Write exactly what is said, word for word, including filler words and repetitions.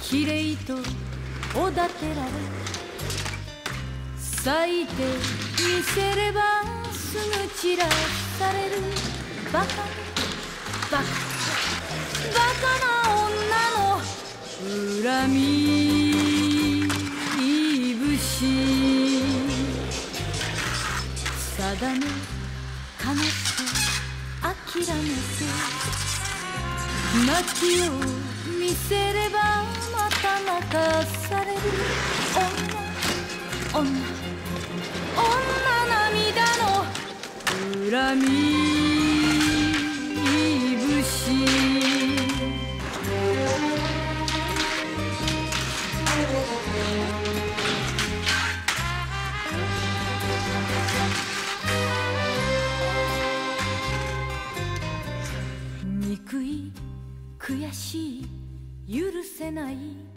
きれいとおだてられ咲いてみせればすぐ散らされるバカバカバカな女の恨み節定め悲しく諦めて泣きを見せればまた泣かされる女女女涙の恨み節憎い悔しい許せない